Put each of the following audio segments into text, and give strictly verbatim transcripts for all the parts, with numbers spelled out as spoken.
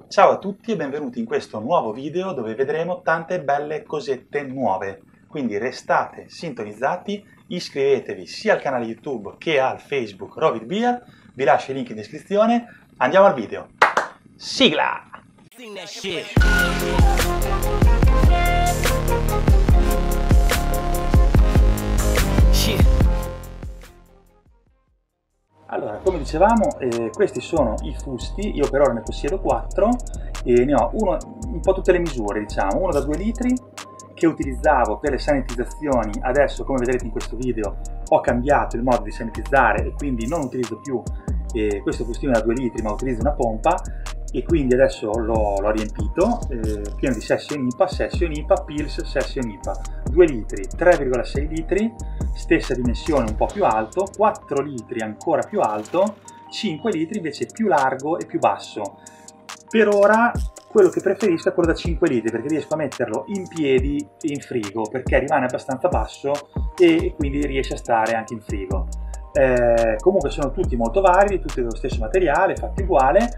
Ciao a tutti e benvenuti in questo nuovo video dove vedremo tante belle cosette nuove. Quindi restate sintonizzati, iscrivetevi sia al canale YouTube che al Facebook Rovidbeer, vi lascio i link in descrizione, andiamo al video. Sigla! Allora, come dicevamo, eh, questi sono i fusti, io per ora ne possiedo quattro e ne ho uno, un po' tutte le misure, diciamo, uno da due litri che utilizzavo per le sanitizzazioni. Adesso, come vedrete in questo video, ho cambiato il modo di sanitizzare e quindi non utilizzo più eh, questo fustino da due litri, ma utilizzo una pompa e quindi adesso l'ho riempito, eh, pieno di Session I P A, Session I P A, Pils, Session I P A, due litri, tre virgola sei litri, stessa dimensione un po' più alto, quattro litri ancora più alto, cinque litri invece più largo e più basso. Per ora quello che preferisco è quello da cinque litri perché riesco a metterlo in piedi e in frigo perché rimane abbastanza basso e quindi riesce a stare anche in frigo. Eh, comunque sono tutti molto validi, tutti dello stesso materiale, fatti uguale.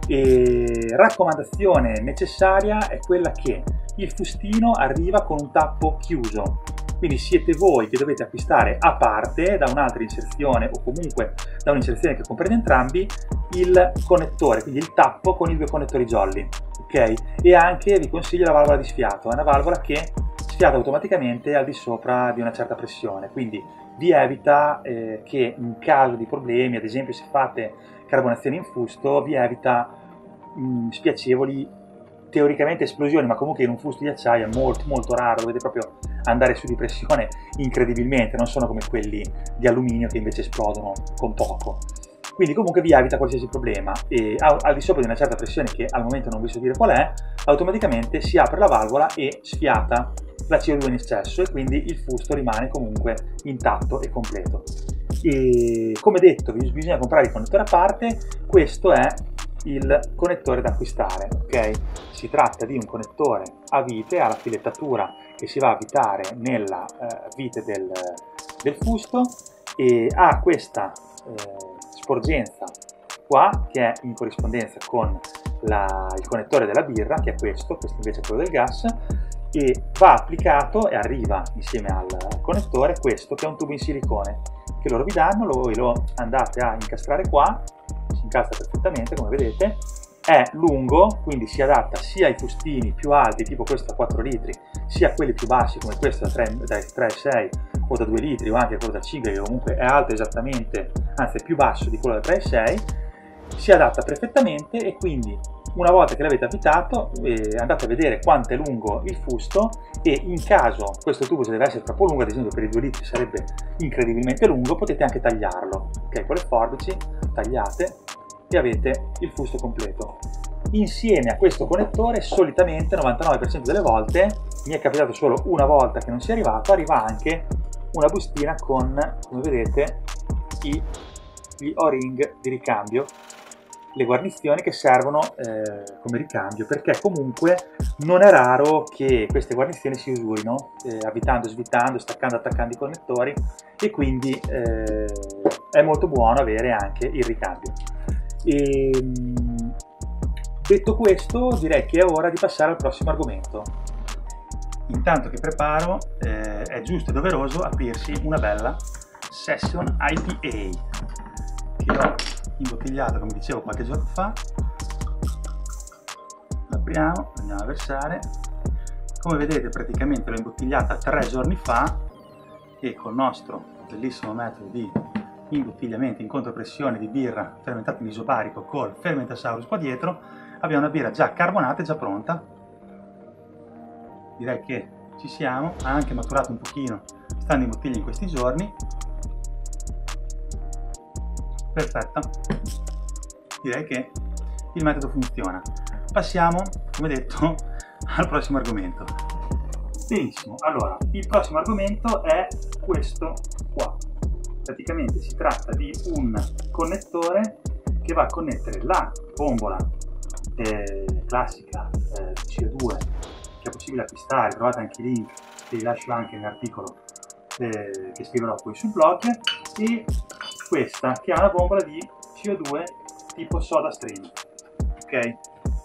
E raccomandazione necessaria è quella che il fustino arriva con un tappo chiuso, quindi siete voi che dovete acquistare a parte da un'altra inserzione o comunque da un'inserzione che comprende entrambi il connettore, quindi il tappo con i due connettori jolly, ok? E anche vi consiglio la valvola di sfiato, è una valvola che sfiata automaticamente al di sopra di una certa pressione, quindi vi evita eh, che in caso di problemi, ad esempio se fate carbonazione in fusto, vi evita mh, spiacevoli teoricamente esplosioni, ma comunque in un fusto di acciaio è molto molto raro, dovete proprio andare su di pressione incredibilmente, non sono come quelli di alluminio che invece esplodono con poco. Quindi comunque vi evita qualsiasi problema e al di sopra di una certa pressione, che al momento non vi so dire qual è, automaticamente si apre la valvola e sfiata la C O due in eccesso e quindi il fusto rimane comunque intatto e completo. E come detto bisogna comprare il connettore a parte. Questo è il connettore da acquistare, ok? Si tratta di un connettore a vite, ha la filettatura che si va a avvitare nella eh, vite del, del fusto e ha questa eh, sporgenza qua che è in corrispondenza con la, il connettore della birra, che è questo, questo invece è quello del gas, e va applicato e arriva insieme al connettore questo che è un tubo in silicone che loro vi danno, voi lo andate a incastrare qua, si incastra perfettamente come vedete, è lungo quindi si adatta sia ai fustini più alti tipo questo da quattro litri sia a quelli più bassi come questo da tre virgola sei o da due litri o anche quello da cinque che comunque è alto esattamente, anzi è più basso di quello da tre virgola sei, si adatta perfettamente e quindi una volta che l'avete avvitato eh, andate a vedere quanto è lungo il fusto e in caso questo tubo se deve essere troppo lungo, ad esempio per i due litri sarebbe incredibilmente lungo, potete anche tagliarlo, ok? Con le forbici tagliate e avete il fusto completo. Insieme a questo connettore solitamente novantanove per cento delle volte, mi è capitato solo una volta che non sia arrivato, arriva anche una bustina con, come vedete, i, gli O-ring di ricambio, le guarnizioni che servono eh, come ricambio, perché comunque non è raro che queste guarnizioni si usurino eh, avvitando, svitando, staccando, attaccando i connettori e quindi eh, è molto buono avere anche il ricambio. E, detto questo, direi che è ora di passare al prossimo argomento. Intanto che preparo eh, è giusto e doveroso aprirsi una bella Session I P A che ho imbottigliato come dicevo qualche giorno fa. L'apriamo, andiamo a versare. Come vedete praticamente l'ho imbottigliata tre giorni fa e col nostro bellissimo metodo di imbottigliamento in contropressione di birra fermentata in isobarico col Fermentasaurus qua dietro abbiamo una birra già carbonata e già pronta. Direi che ci siamo, ha anche maturato un pochino stando in bottiglia in questi giorni. Perfetta, direi che il metodo funziona. Passiamo, come detto, al prossimo argomento. Benissimo, allora il prossimo argomento è questo qua. Praticamente si tratta di un connettore che va a connettere la bombola eh, classica eh, C O due che è possibile acquistare, trovate anche i link che vi lascio anche nell'articolo eh, che scriverò poi sul blog, e questa che è una bombola di C O due tipo Soda Stream, ok?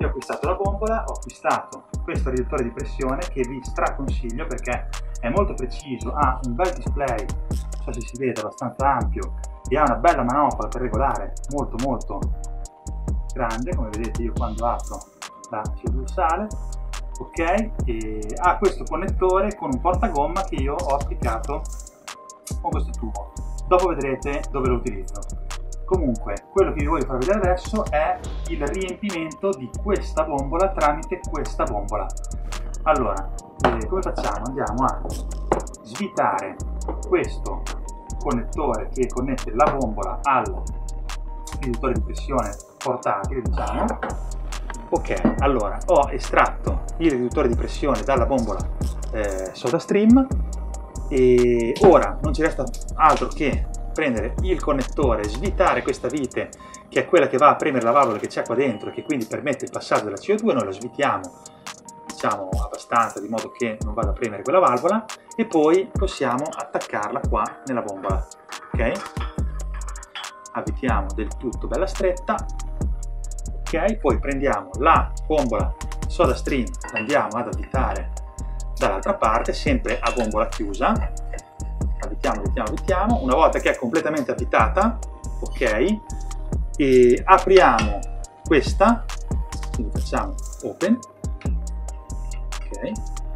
che ho acquistato la bombola, ho acquistato questo riduttore di pressione che vi straconsiglio perché è molto preciso, ha un bel display, non so se si vede, abbastanza ampio, e ha una bella manopola per regolare, molto molto grande, come vedete io quando apro la C O due sale, ok? E ha questo connettore con un portagomma che io ho applicato con questo tubo, dopo vedrete dove lo utilizzo. Comunque, quello che vi voglio far vedere adesso è il riempimento di questa bombola tramite questa bombola. Allora, eh, come facciamo? Andiamo a svitare questo connettore che connette la bombola al riduttore di pressione portatile, diciamo. Ok, allora ho estratto il riduttore di pressione dalla bombola eh, SodaStream e ora non ci resta altro che prendere il connettore, svitare questa vite che è quella che va a premere la valvola che c'è qua dentro e che quindi permette il passaggio della C O due. Noi lo svitiamo, diciamo, abbastanza di modo che non vada a premere quella valvola e poi possiamo attaccarla qua nella bombola, ok? Avvitiamo del tutto bella stretta, ok? Poi prendiamo la bombola SodaStream, andiamo ad avvitare dall'altra parte, sempre a bombola chiusa. Avvitiamo, avvitiamo, avvitiamo. Una volta che è completamente avvitata, ok, e apriamo questa, quindi facciamo open, ok,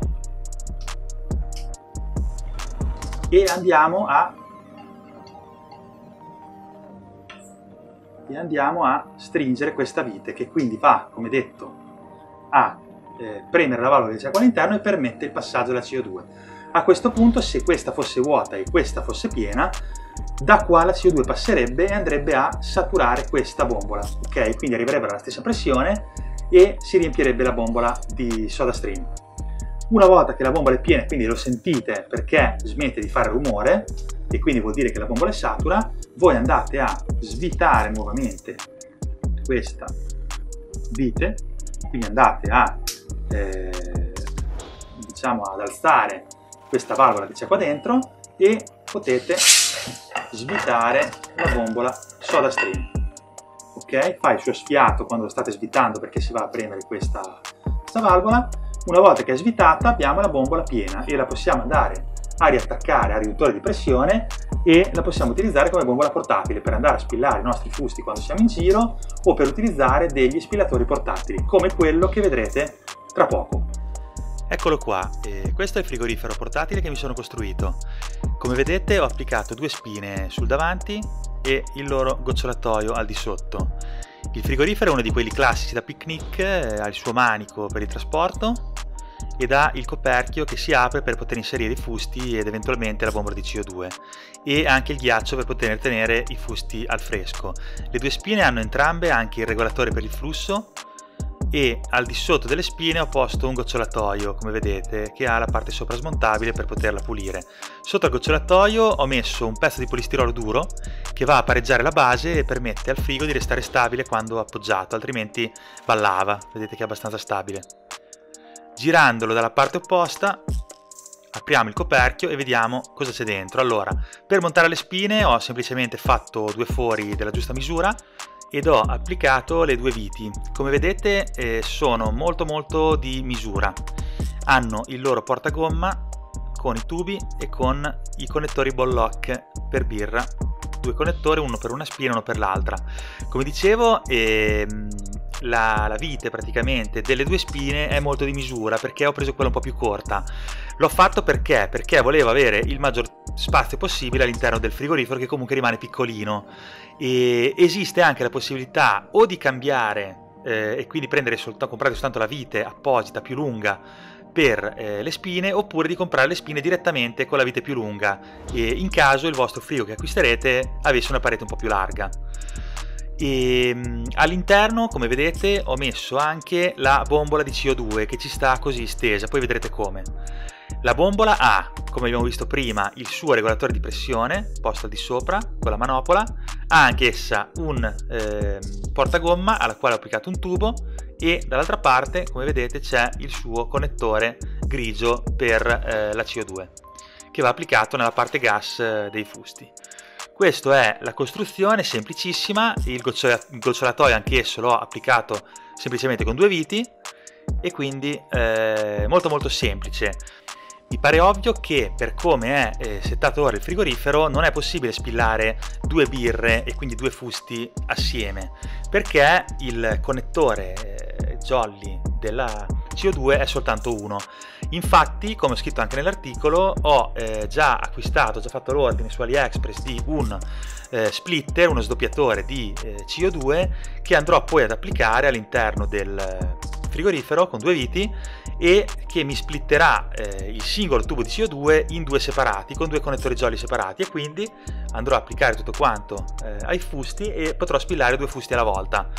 e andiamo a e andiamo a stringere questa vite che quindi va, come detto, a eh, premere la valvola che c'è qua all'interno e permette il passaggio della C O due. A questo punto, se questa fosse vuota e questa fosse piena, da qua la C O due passerebbe e andrebbe a saturare questa bombola, ok? Quindi arriverebbe alla stessa pressione e si riempirebbe la bombola di SodaStream. Una volta che la bombola è piena, quindi lo sentite perché smette di fare rumore e quindi vuol dire che la bombola è satura, voi andate a svitare nuovamente questa vite, quindi andate a eh, diciamo ad alzare questa valvola che c'è qua dentro e potete svitare la bombola SodaStream, ok? Fa il suo sfiato quando lo state svitando perché si va a premere questa, questa valvola. Una volta che è svitata abbiamo la bombola piena e la possiamo andare a riattaccare al riduttore di pressione e la possiamo utilizzare come bombola portatile per andare a spillare i nostri fusti quando siamo in giro o per utilizzare degli spillatori portatili come quello che vedrete tra poco. Eccolo qua, e questo è il frigorifero portatile che mi sono costruito. Come vedete ho applicato due spine sul davanti e il loro gocciolatoio al di sotto. Il frigorifero è uno di quelli classici da picnic, ha il suo manico per il trasporto ed ha il coperchio che si apre per poter inserire i fusti ed eventualmente la bombola di C O due e anche il ghiaccio per poter tenere i fusti al fresco. Le due spine hanno entrambe anche il regolatore per il flusso e al di sotto delle spine ho posto un gocciolatoio, come vedete, che ha la parte sopra smontabile per poterla pulire. Sotto al gocciolatoio ho messo un pezzo di polistirolo duro che va a pareggiare la base e permette al frigo di restare stabile quando appoggiato, altrimenti ballava. Vedete che è abbastanza stabile. Girandolo dalla parte opposta apriamo il coperchio e vediamo cosa c'è dentro. Allora, per montare le spine ho semplicemente fatto due fori della giusta misura ed ho applicato le due viti. Come vedete eh, sono molto molto di misura, hanno il loro portagomma con i tubi e con i connettori ball lock per birra, due connettori, uno per una spina e uno per l'altra. Come dicevo ehm, la, la vite praticamente delle due spine è molto di misura perché ho preso quella un po' più corta. L'ho fatto perché? Perché volevo avere il maggior spazio possibile all'interno del frigorifero, che comunque rimane piccolino, e esiste anche la possibilità o di cambiare eh, e quindi prendere soltanto, comprare soltanto la vite apposita più lunga per eh, le spine, oppure di comprare le spine direttamente con la vite più lunga e in caso il vostro frigo che acquisterete avesse una parete un po' più larga. E all'interno, come vedete, ho messo anche la bombola di C O due che ci sta così stesa, poi vedrete come. La bombola ha, come abbiamo visto prima, il suo regolatore di pressione posto al di sopra con la manopola, ha anch'essa un eh, portagomma alla quale ho applicato un tubo e dall'altra parte, come vedete, c'è il suo connettore grigio per eh, la C O due che va applicato nella parte gas eh, dei fusti. Questa è la costruzione, semplicissima. Il, gocciola, il gocciolatoio anch'esso l'ho applicato semplicemente con due viti e quindi eh, molto molto semplice. Mi pare ovvio che per come è eh, settato ora il frigorifero non è possibile spillare due birre e quindi due fusti assieme, perché il connettore eh, jolly della C O due è soltanto uno. Infatti, come ho scritto anche nell'articolo, ho eh, già acquistato, ho già fatto l'ordine su AliExpress di un eh, splitter, uno sdoppiatore di eh, C O due che andrò poi ad applicare all'interno del frigorifero con due viti e che mi splitterà eh, il singolo tubo di C O due in due separati, con due connettori jolly separati, e quindi andrò a applicare tutto quanto eh, ai fusti e potrò spillare due fusti alla volta.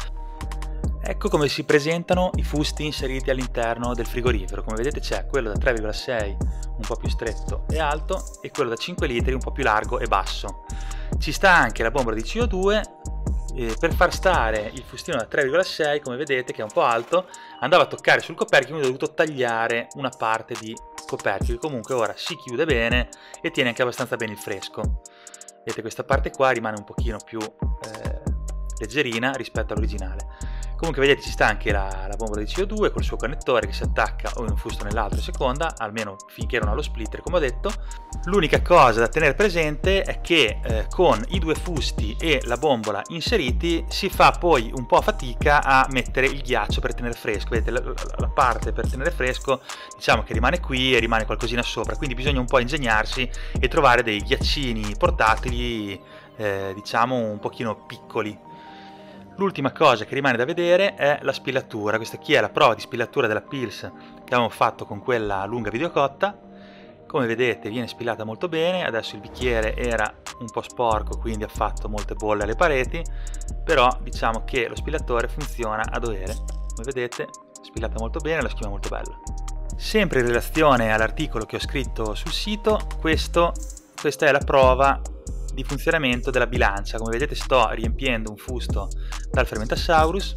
Ecco come si presentano i fusti inseriti all'interno del frigorifero. Come vedete c'è quello da tre virgola sei un po' più stretto e alto e quello da cinque litri un po' più largo e basso. Ci sta anche la bombola di C O due. Eh, per far stare il fustino da tre virgola sei, come vedete, che è un po' alto, andava a toccare sul coperchio, quindi ho dovuto tagliare una parte di coperchio che comunque ora si chiude bene e tiene anche abbastanza bene il fresco. Vedete, questa parte qua rimane un pochino più eh, leggerina rispetto all'originale. Comunque vedete ci sta anche la, la bombola di C O due col suo connettore che si attacca o in un fusto o nell'altro a seconda, almeno finché non ha lo splitter, come ho detto. L'unica cosa da tenere presente è che eh, con i due fusti e la bombola inseriti si fa poi un po' fatica a mettere il ghiaccio per tenere fresco. Vedete la, la, la parte per tenere fresco, diciamo che rimane qui e rimane qualcosina sopra, quindi bisogna un po' ingegnarsi e trovare dei ghiaccini portatili eh, diciamo un pochino piccoli. L'ultima cosa che rimane da vedere è la spillatura. Questa qui è la prova di spillatura della Peels che avevamo fatto con quella lunga videocotta. Come vedete viene spillata molto bene. Adesso il bicchiere era un po' sporco, quindi ha fatto molte bolle alle pareti, però diciamo che lo spillatore funziona a dovere. Come vedete spillata molto bene, la schiuma molto bella. Sempre in relazione all'articolo che ho scritto sul sito, questo, questa è la prova di funzionamento della bilancia. Come vedete sto riempiendo un fusto dal Fermentasaurus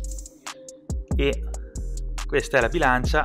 e questa è la bilancia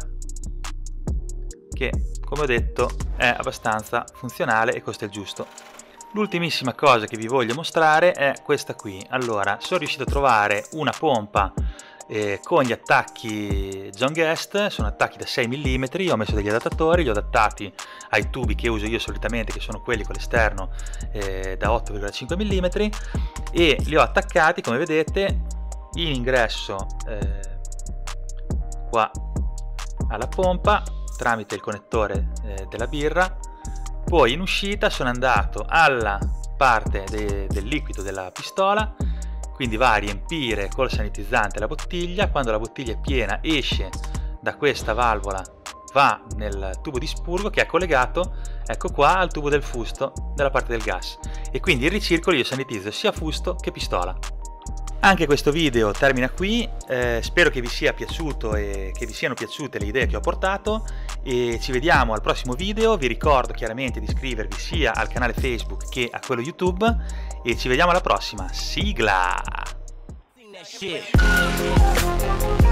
che, come ho detto, è abbastanza funzionale e costa il giusto. L'ultimissima cosa che vi voglio mostrare è questa qui. Allora, sono riuscito a trovare una pompa eh, con gli attacchi John Guest, sono attacchi da sei millimetri, ho messo degli adattatori, li ho adattati ai tubi che uso io solitamente, che sono quelli con l'esterno eh, da otto virgola cinque millimetri, e li ho attaccati, come vedete, in ingresso eh, qua alla pompa tramite il connettore eh, della birra. Poi in uscita sono andato alla parte de del liquido della pistola, quindi va a riempire col sanitizzante la bottiglia. Quando la bottiglia è piena esce da questa valvola, va nel tubo di spurgo che è collegato, ecco qua, al tubo del fusto della parte del gas, e quindi il ricircolo io sanitizzo sia fusto che pistola. Anche questo video termina qui, eh, spero che vi sia piaciuto e che vi siano piaciute le idee che ho portato, e ci vediamo al prossimo video. Vi ricordo chiaramente di iscrivervi sia al canale Facebook che a quello YouTube e ci vediamo alla prossima. Sigla!